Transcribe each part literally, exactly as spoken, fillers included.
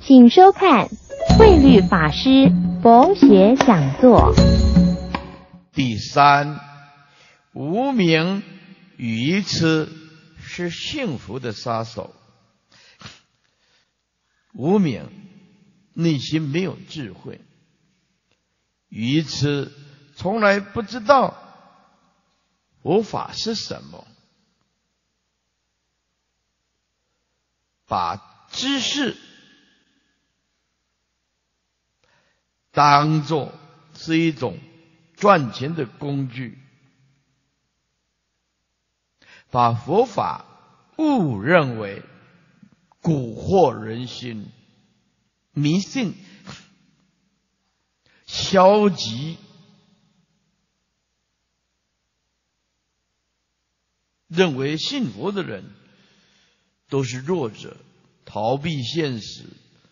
请收看慧律法师佛学讲座。 第三，无明愚痴是幸福的杀手。无明，内心没有智慧；愚痴，从来不知道佛法是什么，把知识当作是一种赚钱的工具，把佛法误认为蛊惑人心，迷信、消极，认为信佛的人都是弱者，逃避现实，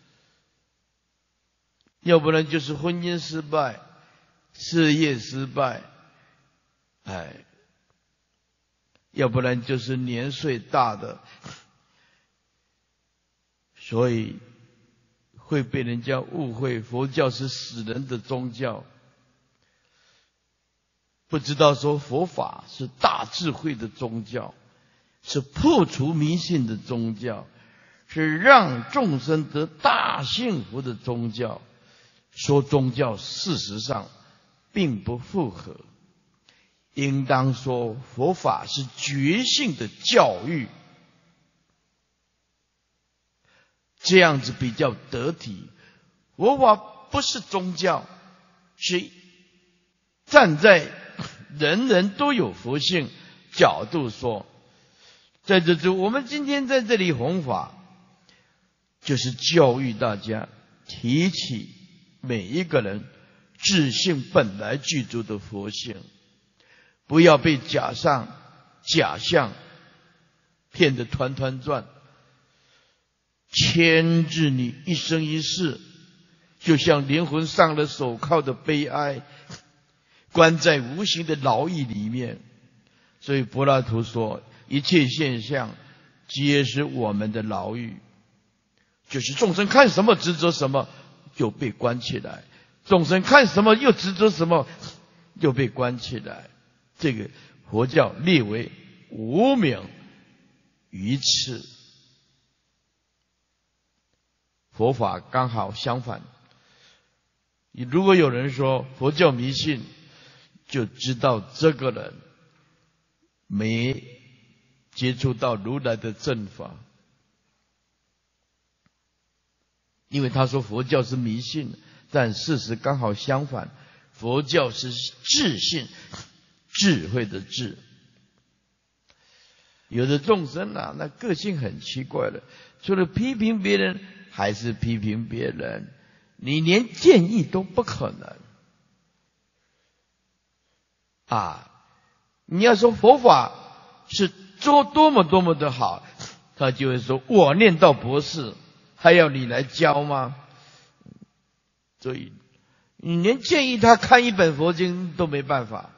要不然就是婚姻失败、事业失败，哎，要不然就是年岁大的，所以会被人家误会佛教是死人的宗教，不知道说佛法是大智慧的宗教，是破除迷信的宗教，是让众生得大幸福的宗教。说宗教事实上并不符合，应当说佛法是觉性的教育，这样子比较得体。佛法不是宗教，是站在人人都有佛性角度说。在这就我们今天在这里弘法，就是教育大家提起每一个人自性本来具足的佛性，不要被假上假象骗得团团转，牵制你一生一世，就像灵魂上了手铐的悲哀，关在无形的牢狱里面。所以柏拉图说，一切现象皆是我们的牢狱，就是众生看什么执着什么就被关起来，众生看什么又执着什么又被关起来。这个佛教列为无明愚痴，佛法刚好相反。如果有人说佛教迷信，就知道这个人没接触到如来的正法，因为他说佛教是迷信，但事实刚好相反，佛教是智信，智慧的智。有的众生啊，那个性很奇怪的，除了批评别人还是批评别人，你连建议都不可能啊！你要说佛法是多多么多么的好，他就会说我念到博士还要你来教吗？所以你连建议他看一本佛经都没办法。